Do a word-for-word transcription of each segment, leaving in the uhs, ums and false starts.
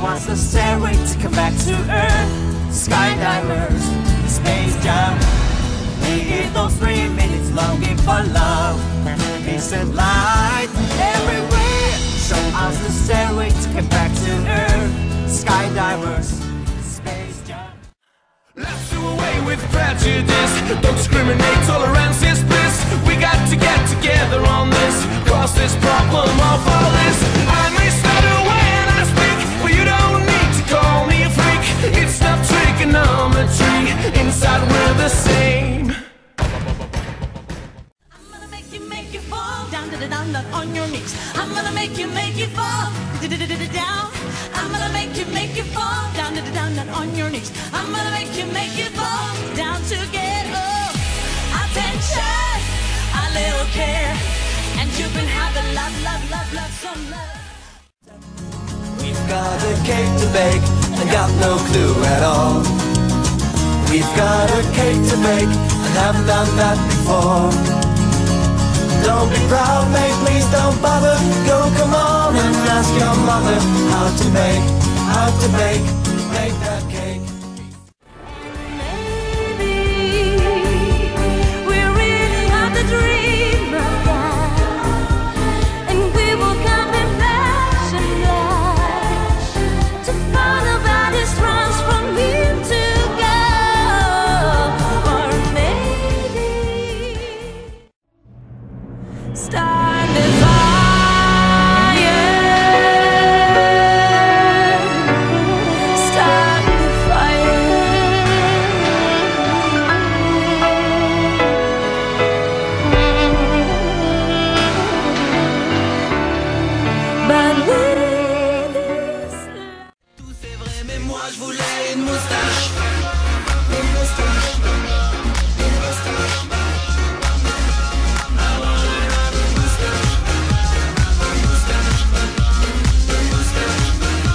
wants the stairway to come back to Earth. Skydivers, space jump. We hit those three minutes longing for love, peace and light everywhere. Show us the stairway to come back to Earth. Skydivers, space jump. Let's do away with prejudice. Don't discriminate, tolerance is bliss. We got to get together on this, cause this problem of all this. I may stutter when I speak, but you don't need to call me a freak. It's not trigonometry, inside we're the same. I'm gonna make you, make you fall down, down, down, down on your knees. I'm gonna make you, make you fall down. I'm gonna make you, make you fall down, down, down, down on your knees. I'm gonna make you, make you fall down to get up. Attention, a little care, and you can have a love, love, love, love, some love. We've got a cake to bake and got no clue at all. We've got a cake to bake and haven't done that before. Don't be proud, mate, please don't bother. Go, come on and ask your mother how to make, how to make, make that cake. Maybe we really have the dream again, and we will come in flash and flash to find out that it's runs from here to go. Or maybe start the fire, start the fire. But with this love, Tout c'est vrai, mais moi je voulais une moustache. Une moustache. Une moustache. I wanna have a moustache. Une moustache. Une moustache.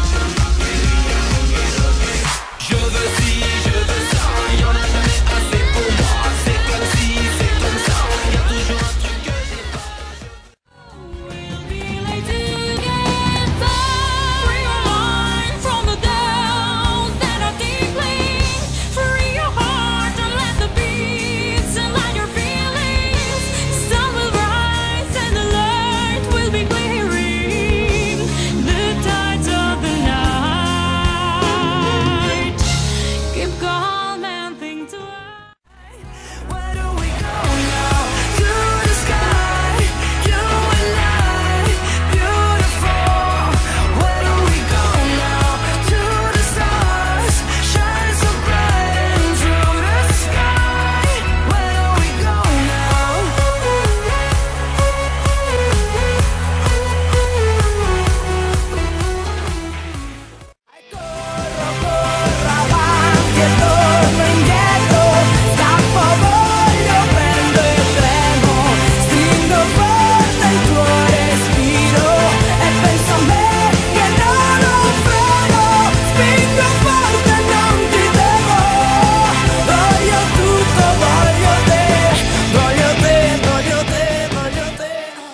Je veux ci, je veux ça. Y'en a jamais assez pour moi. C'est comme si, c'est comme ça. Y'a toujours un truc que j'ai pas. we'll be like together. Free your mind from the doubts that are deeply. Free your heart and let the beats and let your feelings. Sun will rise and the light will be clearing the tides of the night. Keep calm and think twice. Where do we go now? To the sky, you and I, beautiful. Where do we go now? To the stars, shine so bright and through the sky. Where do we go now? Corro, corro avanti e torno indietro. Scappo, voglio, prendo il treno. Stringo forte il tuo respiro e penso a me che non ho freno. Spingo forte e non ti devo. Voglio tutto, voglio te. Voglio te, voglio te, voglio te.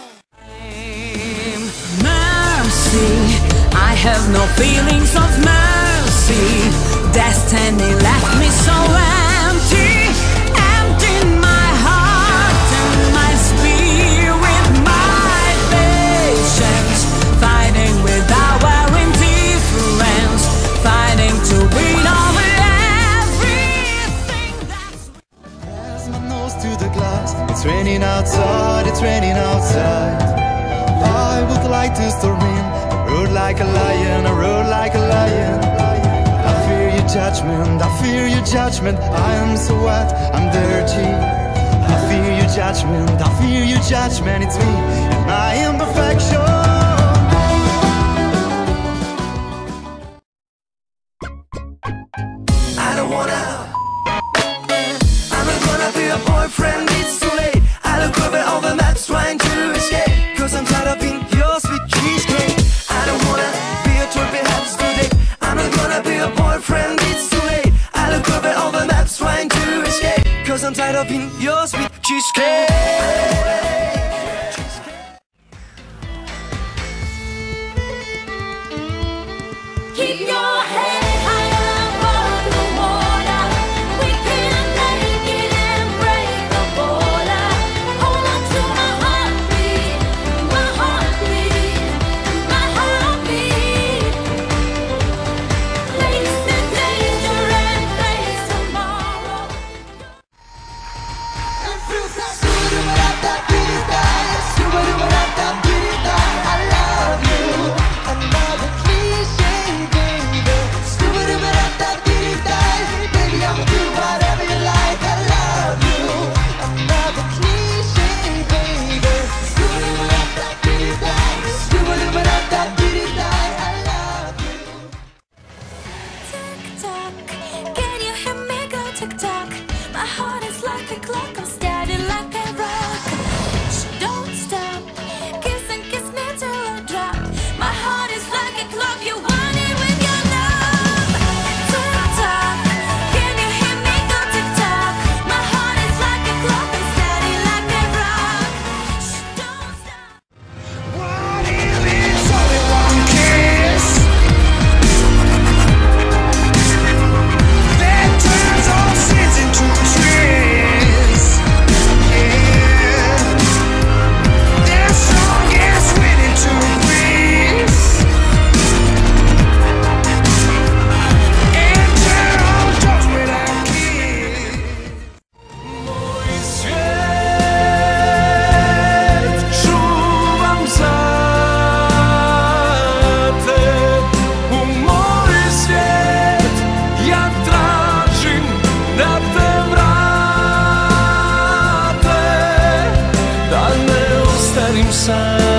Mercy, I have no feelings of mercy. Destiny left me so empty, empty in my heart and my spirit, my patience, fighting with our indifference, fighting to win over everything that's. As my nose to the glass, it's raining outside, it's raining outside. I would like to storm in, I roar like a lion, I roar like a lion. I fear your judgment, I fear your judgment. I am so wet, I'm dirty. I fear your judgment, I fear your judgment. It's me and my imperfection. I don't wanna. I'm not gonna be a boyfriend, it's too late. I look over all the maps trying to escape, cause I'm tired of being your sweet cheesecake. I don't wanna be a toy perhaps today. I'm not gonna be a boyfriend, it's too late. I look over all the maps trying to escape, cause I'm tired of being your sweet cheesecake. Keep your head high above the water. We can make it and break the border. Hold on to my heartbeat, my heartbeat, my heartbeat. Face the danger and face tomorrow. It feels like I love you. Another cliche, baby. Baby, I'ma do whatever you like. I love you. Another cliche, baby. I love you. Tick tock, can you hear me go tick tock? My heart is like a clock, I'm steady like a rock. Shh, don't stop, kiss and kiss me till I drop. My heart is like a clock, you want it with your love. Tick tock, can you hear me go tick tock? My heart is like a clock, I'm steady like a rock. Shh, don't stop. What if it's only one kiss that turns all sins into trees? Yeah, their song is winning to breeze, and turn all doors without keys. Mój świat czuwam za te. Mój świat jak tražim na te vrate, da ne ostanem sam.